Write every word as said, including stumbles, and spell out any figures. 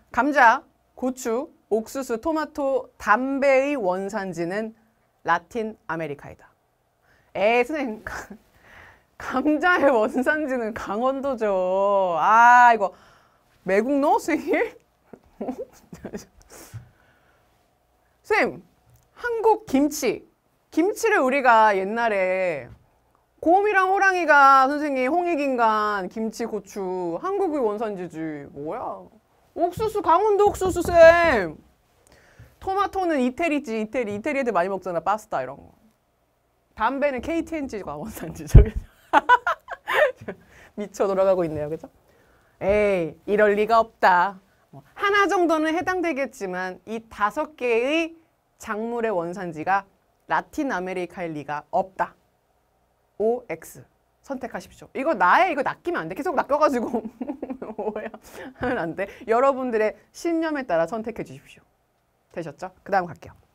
감자, 고추, 옥수수, 토마토, 담배의 원산지는 라틴 아메리카이다. 에, 선생님. 감자의 원산지는 강원도죠. 아, 이거 매국노? 선생님? 선생님, 한국 김치. 김치를 우리가 옛날에 곰이랑 호랑이가 선생님 홍익인간 김치 고추 한국의 원산지지 뭐야? 옥수수 강원도 옥수수 쌤. 토마토는 이태리지 이태리 이태리 애들 많이 먹잖아 파스타 이런 거. 담배는 케이티엔지가 원산지죠. 미쳐 돌아가고 있네요, 그죠? 에이 이럴 리가 없다. 하나 정도는 해당되겠지만 이 다섯 개의 작물의 원산지가 라틴 아메리카일 리가 없다. 오 엑스 선택하십시오. 이거 나의 이거 낚이면 안 돼. 계속 낚여가지고 뭐야 하면 안 돼. 여러분들의 신념에 따라 선택해 주십시오. 되셨죠? 그 다음 갈게요.